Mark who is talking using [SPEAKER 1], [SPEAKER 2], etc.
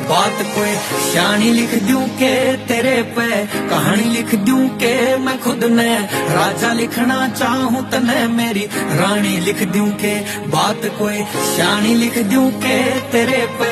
[SPEAKER 1] बात कोई शानी लिख दूं के तेरे पे, कहानी लिख दूं के मैं खुद ने राजा लिखना चाहूं तने मेरी रानी लिख दूं के, बात कोई शानी लिख दूं के तेरे पे।